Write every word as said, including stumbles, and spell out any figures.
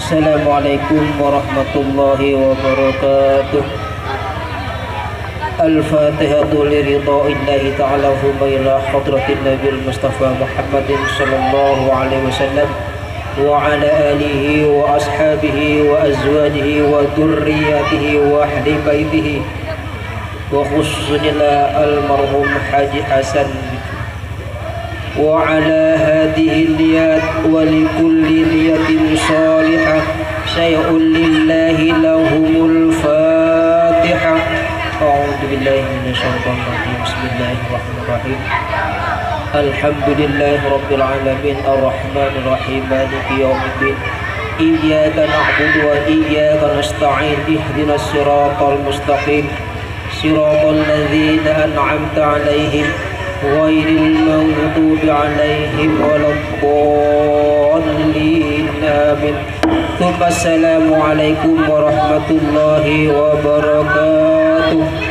Assalamualaikum warahmatullahi wabarakatuh. Al-Fatihatu liridha'illahi ta'ala thumma ila hadratin Nabil Mustafa Muhammadin sallallahu alaihi wasallam wa ala alihi wa ashabihi wa azwajihi wa dhurriyyatihi wa ahli baitihi wa khususan al-marhum Haji Hasan wa ala hadhihi niyat wa li kulli niyatin salihah syai'un lillahi lahumul fatihah. A'udzu billahi minasyaitonir rajim. Bismillahirrahmanirrahim. Alhamdulillahi rabbil alamin arrahmanir rahim maliki yaumiddin. Iyyaka na'budu wa iyyaka nasta'in ihdinas siratal mustaqim siratal ladzina an'amta 'alaihim ghairil maghdubi 'alaihim waladdallin. Amin. Assalamualaikum warahmatullahi wabarakatuh.